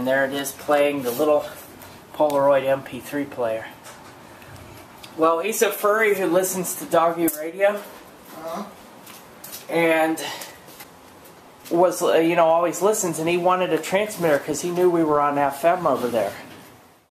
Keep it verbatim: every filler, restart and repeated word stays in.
there it is playing the little Polaroid M P three player. Well, he's a furry who listens to Doggy radio. Uh-huh. And was, uh, you know, always listens, and he wanted a transmitter because he knew we were on F M over there.